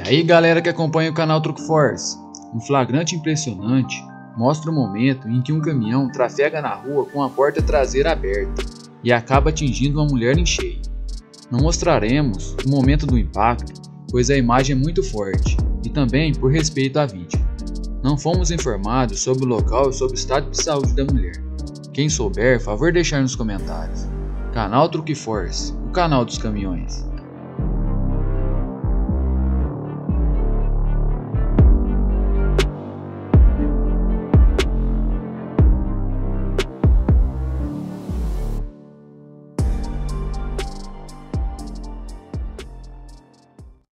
Aí galera que acompanha o canal Truck Force, um flagrante impressionante mostra o momento em que um caminhão trafega na rua com a porta traseira aberta e acaba atingindo uma mulher em cheio. Não mostraremos o momento do impacto, pois a imagem é muito forte e também por respeito à vítima. Não fomos informados sobre o local e sobre o estado de saúde da mulher. Quem souber, favor deixar nos comentários. Canal Truck Force, o canal dos caminhões.